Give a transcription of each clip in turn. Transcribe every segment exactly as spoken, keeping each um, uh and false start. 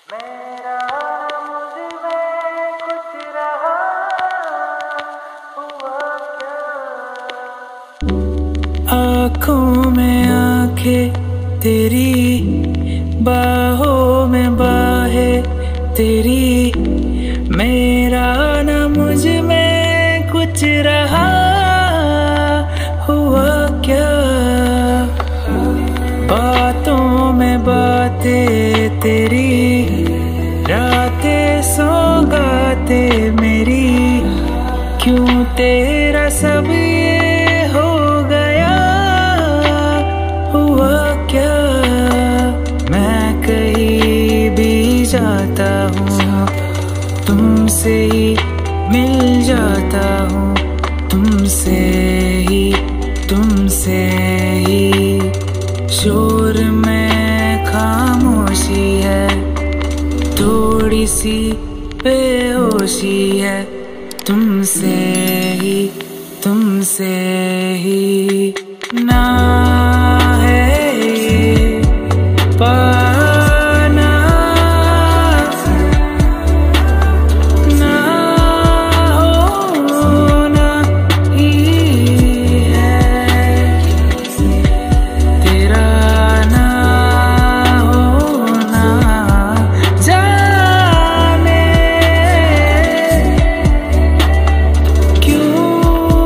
मेरा मुझ में कुछ रहा हुआ क्या। आँखों में आँखें तेरी, बाहों में बाहें तेरी, मेरा न मुझ में कुछ रहा हुआ क्या। बातों में बातें तेरी, रातें सौगाते मेरी, क्यों तेरा सब ये हो गया हुआ क्या। मैं कहीं भी जाता हूँ तुमसे ही मिल जाता हूँ, तुमसे ही तुमसे ही। शोर में खामोशी है, थोड़ी सी बेहोशी है, तुमसे ही तुमसे ही। ना है ये पाना, ना होना ही है, तेरा ना होना जाने क्यों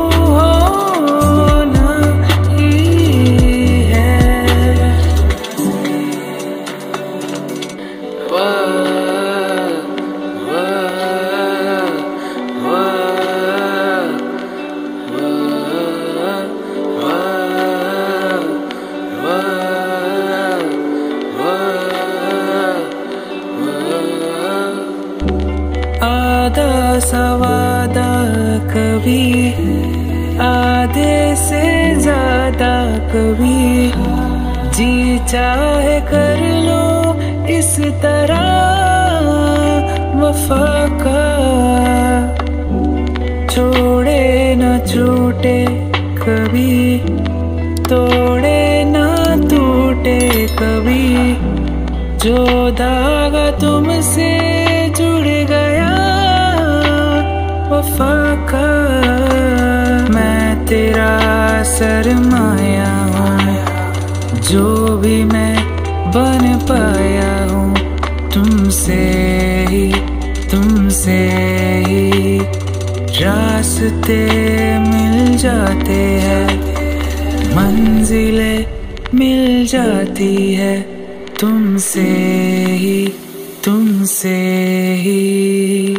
होना ही है। वाह वाह वाह आधा सवादा कभी, आधे से ज्यादा कभी, जी चाहे कर लो इस तरह वफा का। छोड़े न छूटे कभी, तोड़े न टूटे कभी, जो धागा तुमसे जुड़ गया वफा का। मैं तेरा सरमाया हूँ, जो भी मैं बन पाया हूँ, तुमसे ही तुमसे ही। रास्ते मिल जाते हैं, मंजिलें मिल जाती है, तुमसे ही तुमसे ही।